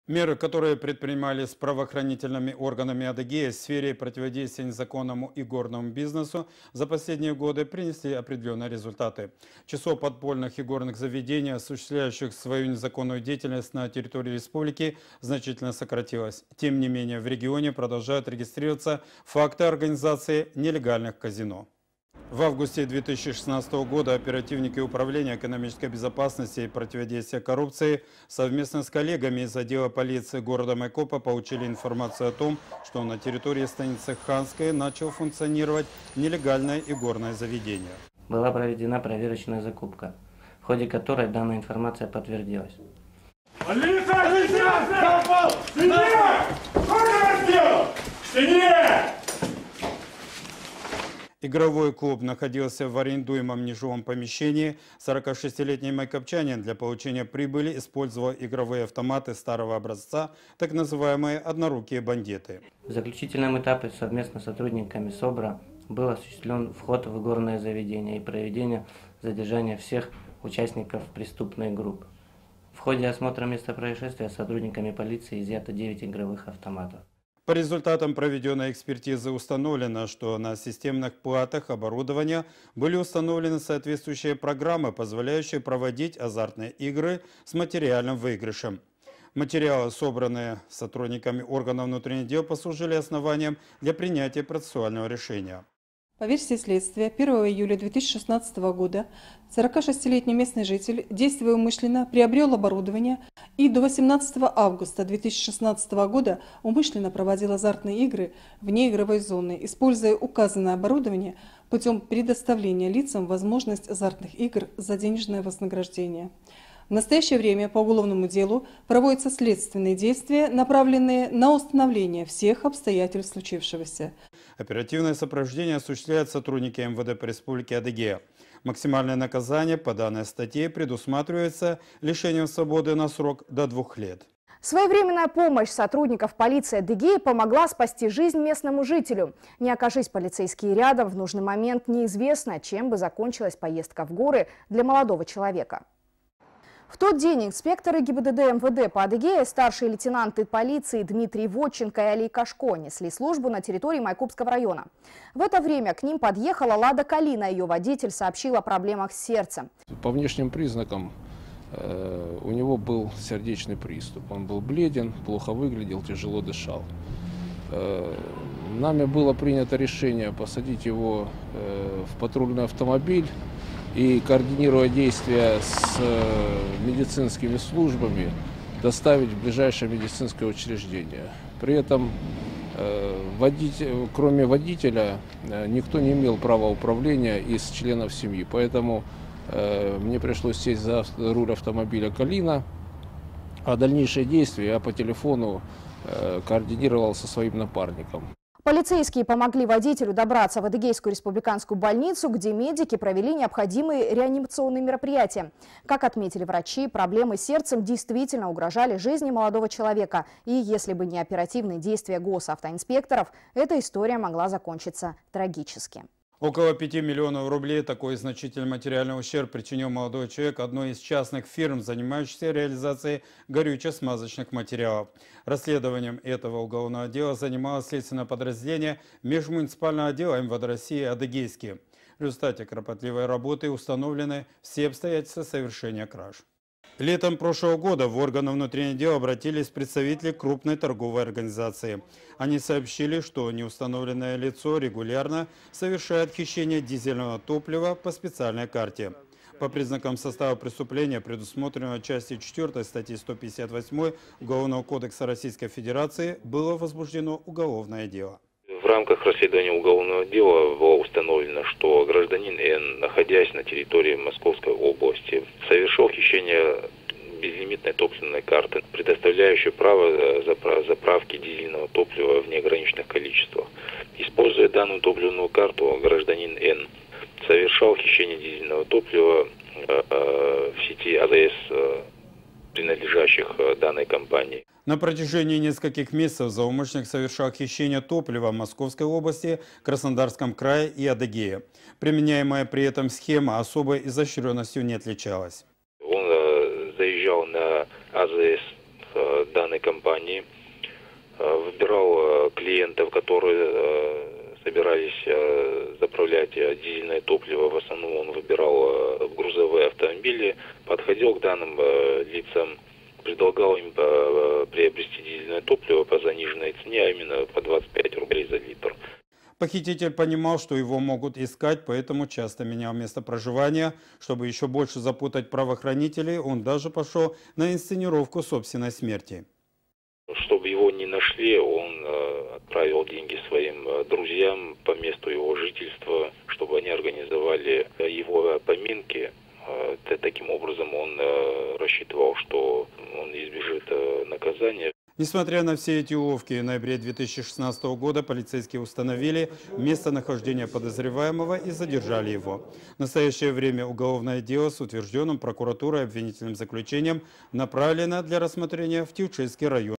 Меры, которые предпринимались правоохранительными органами Адыгеи в сфере противодействия незаконному игорному бизнесу за последние годы принесли определенные результаты. Число подпольных игорных заведений, осуществляющих свою незаконную деятельность на территории республики, значительно сократилось. Тем не менее, в регионе продолжают регистрироваться факты организации нелегальных казино. В августе 2016 года оперативники Управления экономической безопасности и противодействия коррупции совместно с коллегами из отдела полиции города Майкопа получили информацию о том, что на территории станицы Ханской начало функционировать нелегальное игорное заведение. Была проведена проверочная закупка, в ходе которой данная информация подтвердилась. Игровой клуб находился в арендуемом нежилом помещении. 46-летний майкопчанин для получения прибыли использовал игровые автоматы старого образца, так называемые однорукие бандиты. В заключительном этапе совместно с сотрудниками СОБРа был осуществлен вход в игорное заведение и проведение задержания всех участников преступной группы. В ходе осмотра места происшествия сотрудниками полиции изъято 9 игровых автоматов. По результатам проведенной экспертизы установлено, что на системных платах оборудования были установлены соответствующие программы, позволяющие проводить азартные игры с материальным выигрышем. Материалы, собранные сотрудниками органов внутренних дел, послужили основанием для принятия процессуального решения. По версии следствия, 1 июля 2016 года 46-летний местный житель, действуя умышленно, приобрел оборудование и до 18 августа 2016 года умышленно проводил азартные игры вне игровой зоны, используя указанное оборудование путем предоставления лицам возможность азартных игр за денежное вознаграждение. В настоящее время по уголовному делу проводятся следственные действия, направленные на установление всех обстоятельств случившегося. Оперативное сопровождение осуществляют сотрудники МВД по республике Адыгея. Максимальное наказание по данной статье предусматривается лишением свободы на срок до 2 лет. Своевременная помощь сотрудников полиции Адыгеи помогла спасти жизнь местному жителю. Не окажись полицейские рядом, в нужный момент неизвестно, чем бы закончилась поездка в горы для молодого человека. В тот день инспекторы ГИБДД МВД по Адыгее, старшие лейтенанты полиции Дмитрий Водченко и Али Кашко несли службу на территории Майкопского района. В это время к ним подъехала Лада Калина. Ее водитель сообщил о проблемах с сердцем. По внешним признакам у него был сердечный приступ. Он был бледен, плохо выглядел, тяжело дышал. Нами было принято решение посадить его в патрульный автомобиль и, координируя действия с медицинскими службами, доставить в ближайшее медицинское учреждение. При этом, кроме водителя, никто не имел права управления из членов семьи. Поэтому мне пришлось сесть за руль автомобиля «Калина», а дальнейшие действия я по телефону координировал со своим напарником. Полицейские помогли водителю добраться в Адыгейскую республиканскую больницу, где медики провели необходимые реанимационные мероприятия. Как отметили врачи, проблемы с сердцем действительно угрожали жизни молодого человека. И если бы не оперативные действия госавтоинспекторов, эта история могла закончиться трагически. Около 5 миллионов рублей такой значительный материальный ущерб причинил молодой человек одной из частных фирм, занимающейся реализацией горюче-смазочных материалов. Расследованием этого уголовного дела занималось следственное подразделение межмуниципального отдела МВД России «Адыгейский». В результате кропотливой работы установлены все обстоятельства совершения краж. Летом прошлого года в органы внутренних дел обратились представители крупной торговой организации. Они сообщили, что неустановленное лицо регулярно совершает хищение дизельного топлива по специальной карте. По признакам состава преступления, предусмотренного частью 4 статьи 158 Уголовного кодекса Российской Федерации, было возбуждено уголовное дело. В рамках расследования уголовного дела было установлено, что гражданин Н, находясь на территории Московской области, совершил хищение безлимитной топливной карты, предоставляющей право заправки дизельного топлива в неограниченных количествах. Используя данную топливную карту, гражданин Н совершал хищение дизельного топлива в сети АЗС, принадлежащих данной компании. На протяжении нескольких месяцев злоумышленник совершал хищение топлива в Московской области, Краснодарском крае и Адыгее. Применяемая при этом схема особой изощренностью не отличалась. Он заезжал на АЗС данной компании, выбирал клиентов, которые собирались заправлять дизельное топливо. В основном он выбирал грузовые автомобили, подходил к данным лицам, предлагал им приобрести дизельное топливо по заниженной цене, а именно по 25 рублей за литр. Похититель понимал, что его могут искать, поэтому часто менял место проживания. Чтобы еще больше запутать правоохранителей, он даже пошел на инсценировку собственной смерти. Чтобы его не нашли, он отправил деньги своим друзьям по месту его жительства, чтобы они организовали его поминки. Таким образом он рассчитывал, что он избежит наказания. Несмотря на все эти уловки, в ноябре 2016 года полицейские установили местонахождение подозреваемого и задержали его. В настоящее время уголовное дело с утвержденным прокуратурой обвинительным заключением направлено для рассмотрения в Тивчейский район.